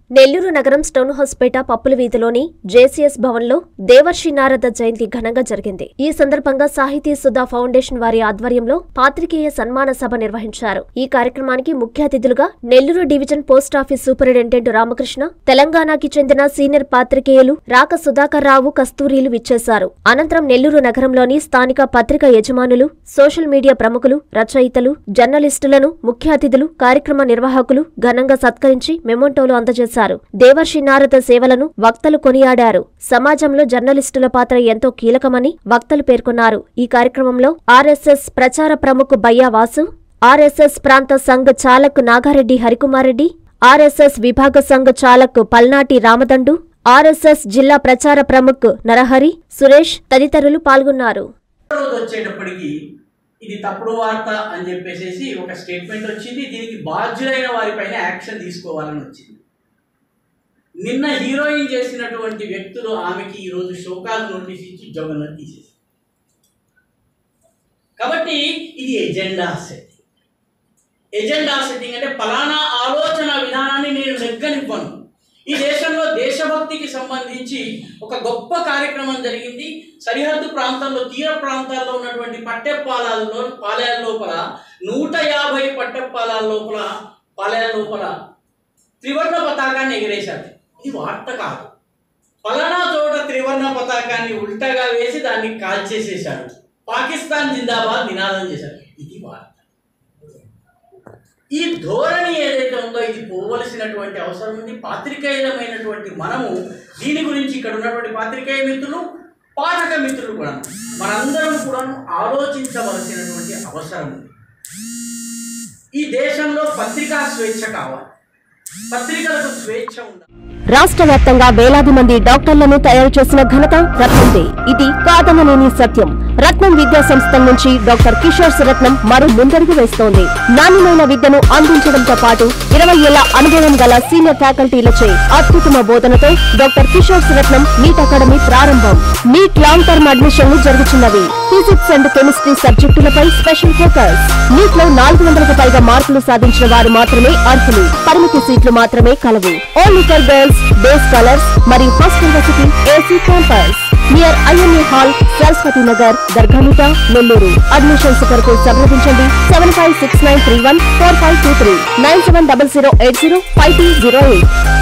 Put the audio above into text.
నెల్లూరు నగరం స్టోన్ హౌస్పేట పప్పుల వీధిలోని జేసీఎస్ భవన్లో దేవర్షి నారద జయంతి ఘనంగా జరిగింది. ఈ సందర్భంగా సాహితీ సుధా ఫౌండేషన్ వారి ఆధ్వర్యంలో పాత్రికేయ సన్మాన సభ నిర్వహించారు. ఈ కార్యక్రమానికి ముఖ్య అతిథులుగా Nellore division post office superintendent Ramakrishna, తెలంగాణకి చెందిన సీనియర్ పాత్రికేయులు రాక సుధాకర్ రావు, కస్తూరీలు విచ్చేశారు. అనంతరం నెల్లూరు నగరంలోని స్థానిక పత్రికా యజమానులు, సోషల్ మీడియా ప్రముఖులు, రచయితలు, జర్నలిస్టులను ముఖ్య అతిథులు, కార్యక్రమ నిర్వాహకులు ఘనంగా సత్కరించి మెమోంటోలు అందజేశారు. దేవర్షి నారద సేవలను వక్తలు కొనియాడారు. సమాజంలో జర్నలిస్టుల పాత్ర ఎంతో కీలకమని వక్తలు పేర్కొన్నారు. ఈ కార్యక్రమంలో ఆర్ఎస్ఎస్ ప్రచార ప్రముఖ బయ్యా వాసు, ఆర్ఎస్ఎస్ ప్రాంత సంఘ్ చాలక్ నాగారెడ్డి హరికుమార్ రెడ్డి, ఆర్ఎస్ఎస్ విభాగ సంఘ్ చాలక్ పల్నాటి రామదండు, ఆర్ఎస్ఎస్ జిల్లా ప్రచార ప్రముఖ్ నరహరి, సురేష్ తదితరులు పాల్గొన్నారు. ఇది తప్పుడు వార్త అని చెప్పేసి ఒక స్టేట్మెంట్ వచ్చింది. దీనికి బాధ్యులైన వారిపైన యాక్షన్ తీసుకోవాలని వచ్చింది. నిన్న హీరోయిన్ చేసినటువంటి వ్యక్తులు ఆమెకి ఈరోజు షోకాజ్ నోటీస్ ఇచ్చి ఉద్యోగంలో తీసేసి, కాబట్టి ఇది ఎజెండా సెట్టింగ్. ఎజెండా సెట్టింగ్ అంటే ఫలానా ఆలోచన విధానాన్ని నేను నెగ్గనివ్వను. ఈ దేశంలో దేశభక్తికి సంబంధించి ఒక గొప్ప కార్యక్రమం జరిగింది. సరిహద్దు ప్రాంతాల్లో, తీర ప్రాంతాల్లో ఉన్నటువంటి పాలయాల లోపల 150 పట్టెపాలాల లోపల పాలయాల లోపల త్రివర్ణ పతాకాన్ని ఎగిరేశారు. ఇది వార్త కాదు. ఫలానా చోట త్రివర్ణ పతాకాన్ని ఉల్టాగా వేసి దాన్ని కాల్చేసేశాడు. పాకిస్తాన్ జిందాబాద్ నినాదం చేశారు. ఇది వార్త. ఈ ధోరణి ఏదైతే ఉందో ఇది పోవలసినటువంటి అవసరం ఉంది. పాత్రికేయులమైనటువంటి మనము దీని గురించి ఇక్కడ ఉన్నటువంటి పాత్రికేయ మిత్రులు, పాఠక మిత్రులు కూడా మనందరం కూడా ఆలోచించవలసినటువంటి అవసరం ఉంది. ఈ దేశంలో పత్రికా స్వేచ్ఛ కావాలి. పత్రికలకు స్వేచ్ఛ ఉండాలి. రాష్ట్ర వ్యాప్తంగా వేలాది మంది డాక్టర్లను తయారు చేసిన ఘనత రత్నందే. ఇది కాదనలేని సత్యం. రత్నం విద్యా సంస్థల నుంచి డాక్టర్ కిషోర్ రత్నం మరో ముందడుగు వేస్తోంది. నాణ్యమైన విద్యను అందించడంతో పాటు 20 ఏళ్ల అనుభవం గల సీనియర్ ఫ్యాకల్టీలచే అత్యుత్తమ బోధనతో doctor Kishore Ratnam NEET academy ప్రారంభం. నీట్ లాంగ్ టర్మ్ అడ్మిషన్లు జరుగుతున్నవి. ఫిజిక్స్ అండ్ కెమిస్ట్రీ సబ్జెక్టులపై స్పెషల్ ఫోకస్. నీట్ లో 400కు పైగా మార్కులు సాధించిన వారు మాత్రమే అర్హులు. పరిమితి సీట్లు మాత్రమే కలవు. Only for girls, day scholars మరియు first university AC campus near IMA hall, Saraswati Nagar, Dargamitta, Nellore. Admissions కొరకు సంప్రదించండి 7569314523 9700805208.